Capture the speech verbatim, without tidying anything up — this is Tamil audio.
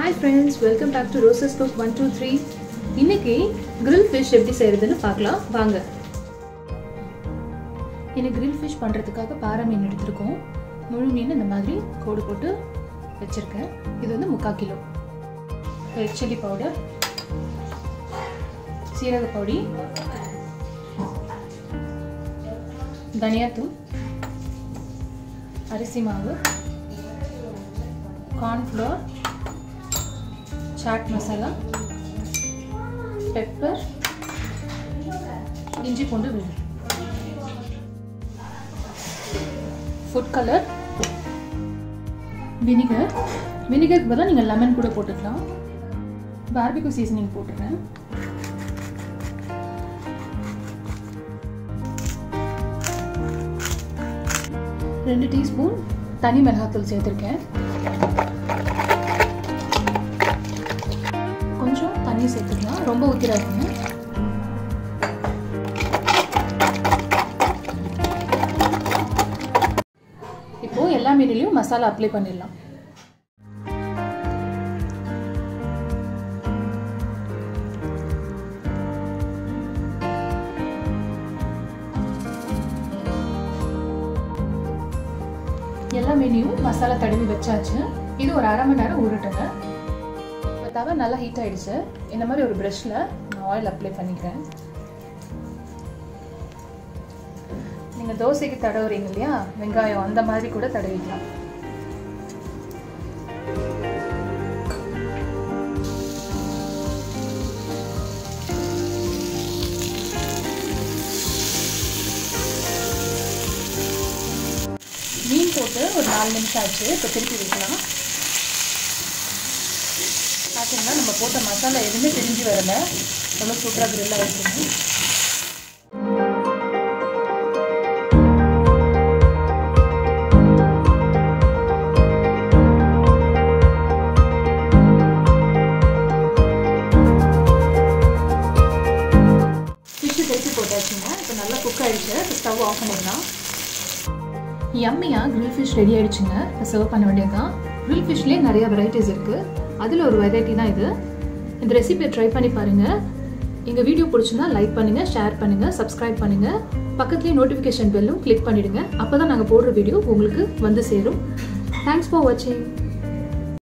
Hi friends, welcome back to Rosa's Cook one two three. இன்னைக்கு grill fish எப்படி செய்யறதுன்னு பார்க்கலாம் வாங்க. இந்த grill fish பண்றதுக்காக பாறை மீன் எடுத்துருக்கோம். முழு மீன் இந்த மாதிரி கோடு போட்டு வச்சிருக்கேன். இது வந்து முக்கால் கிலோ. ரெட் சில்லி பவுடர், சீரக பொடி, தனியாத்தூள், அரிசி மாவு, corn flour, chaat masala, pepper, inji பூண்டு விழுது, food color, vinegar, vinegar பதிலா நீங்க லெமன் கூட போட்டுக்கலாம். barbecue seasoning போட்டுறேன். ரெண்டு டீஸ்பூன் தனி மிளகாய்த்தூள் சேர்த்திருக்கேன். கொஞ்சம் தண்ணி சேர்த்துக்கலாம், ரொம்ப ஊற்றிடாதீங்க. இப்போ எல்லா மீனிலையும் மசாலா அப்ளை பண்ணிடலாம். எல்லா மீனையும் மசாலா தடவி வச்சாச்சு. இது ஒரு அரை மணி நேரம் ஊறட்டுங்க. தவை நல்லா ஹீட் ஆயிடுச்சு. இந்த மாதிரி ஒரு ப்ரஷ்ல நான் ஆயில் அப்ளை பண்ணிக்கிறேன். நீங்க தோசைக்கு தடவுறீங்க இல்லையா, வெங்காயம் அந்த மாதிரி கூட தடவிக்கலாம். மீன் போட்டு ஒரு நாலு நிமிஷம் ஆச்சு. இப்போ திருப்பி வைக்கலாம். பார்த்தீங்கன்னா நம்ம போட்ட மசாலா எதுவுமே பிரிஞ்சு வரல. ரொம்ப சூப்பராக கிரில் ஆகிடுச்சுங்க. ஃபிஷ்ஷு திருப்பி போட்டாச்சுங்க. இப்போ நல்லா குக் ஆகிடுச்சு. இப்போ ஸ்டவ் ஆஃப் பண்ணிடலாம். யம்மியாக கிரில் ஃபிஷ் ரெடி ஆகிடுச்சுங்க. இப்போ சர்வ் பண்ண வேண்டியது தான். கிரில் ஃபிஷ்லேயே நிறைய வெரைட்டிஸ் இருக்குது. அதில் ஒரு வெரைட்டி தான் இது. இந்த ரெசிபியை ட்ரை பண்ணி பாருங்கள். எங்கள் வீடியோ பிடிச்சிருந்தா லைக் பண்ணுங்கள், ஷேர் பண்ணுங்கள், சப்ஸ்கிரைப் பண்ணுங்கள். பக்கத்துலேயே நோட்டிஃபிகேஷன் பெல்லும் கிளிக் பண்ணிவிடுங்க. அப்போ தான் நாங்கள் போடுற வீடியோ உங்களுக்கு வந்து சேரும். தேங்க்ஸ் ஃபார் வாட்சிங்.